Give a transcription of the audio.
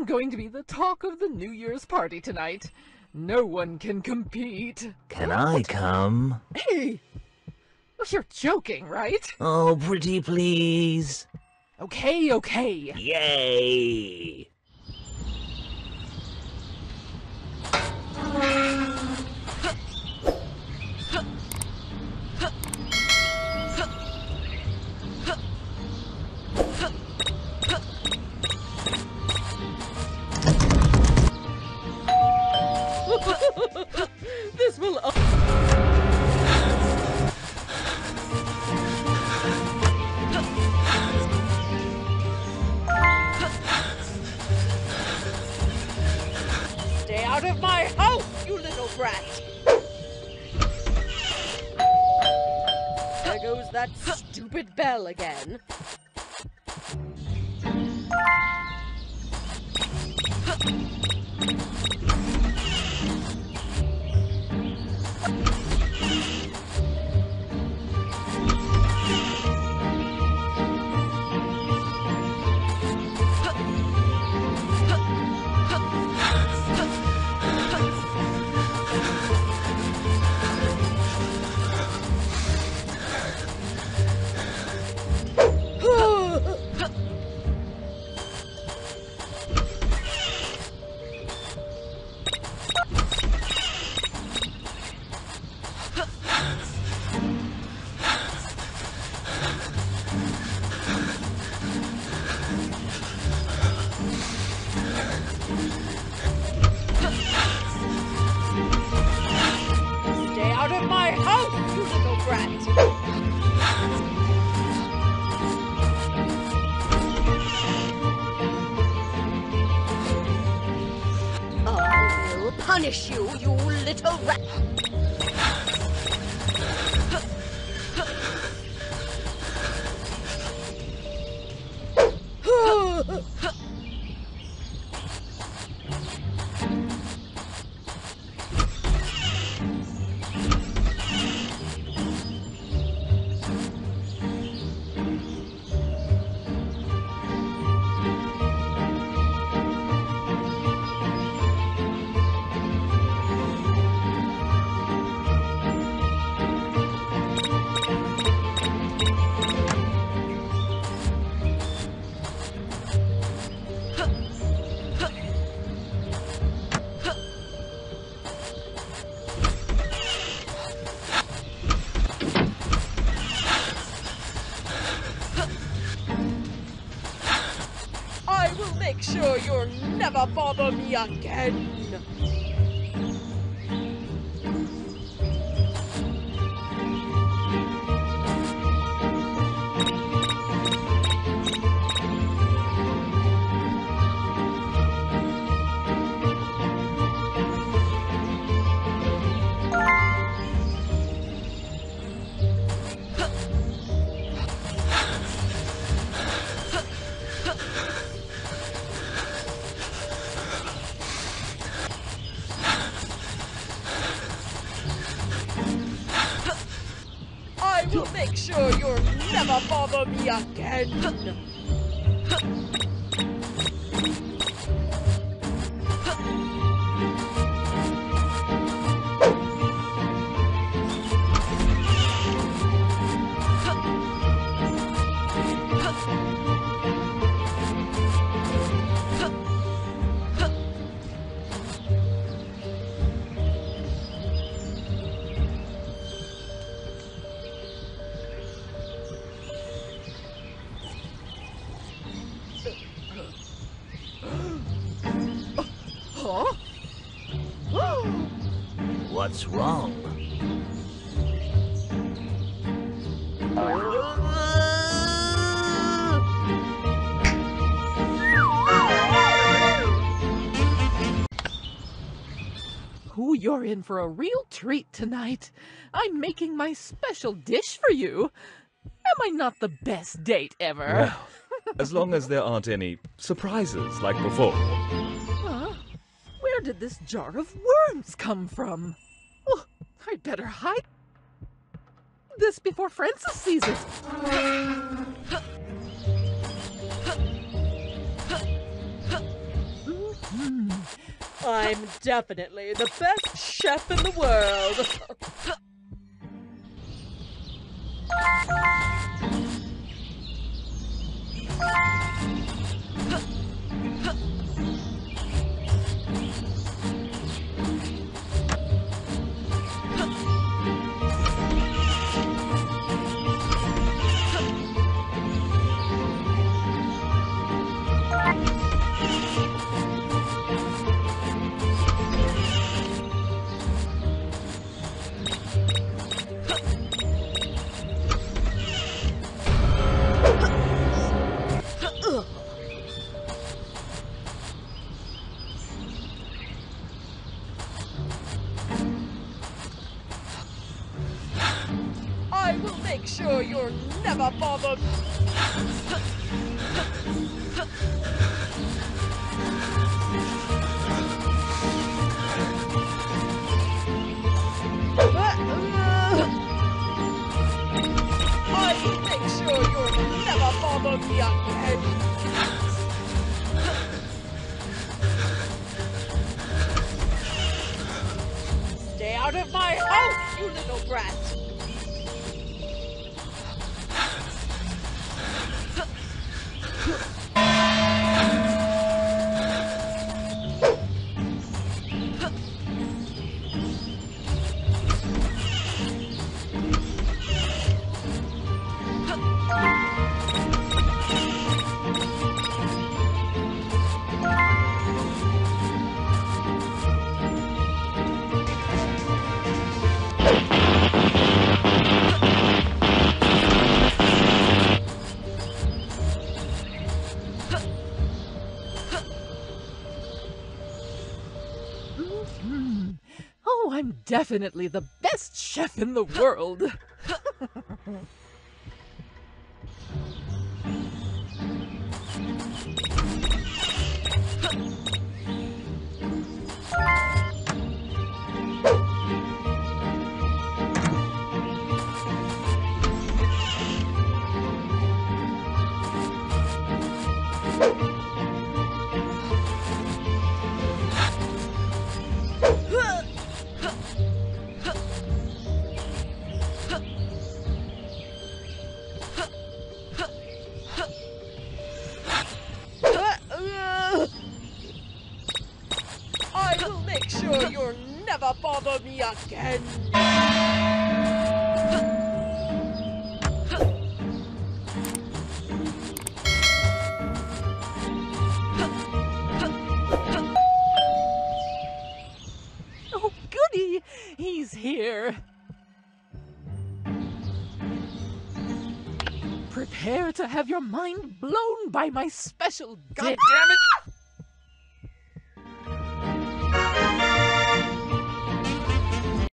going to be the talk of the New Year's party tonight. No one can compete. Can I come? Hey! You're joking, right? Oh, pretty please. Okay, okay. Yay! This will... Stay out of my house, you little brat! There goes that stupid bell again. Stay out of my house, you little brat! I will punish you, you little rat! I will make sure you'll never bother me again! I will make sure you'll never bother me again! Huh? What's wrong? Ooh, you're in for a real treat tonight. I'm making my special dish for you. Am I not the best date ever? Well, as long as there aren't any surprises like before. Huh? Where did this jar of worms come from? Oh, I'd better hide this before Francis sees it. I'm definitely the best chef in the world. I will make sure you'll never bother. I will make sure you'll never bother me again. Stay out of my house, you little brat! Oh, I'm definitely the best chef in the world. I will make sure you'll never bother me again. Oh, goody! He's here. Prepare to have your mind blown by my special God dish. damn it!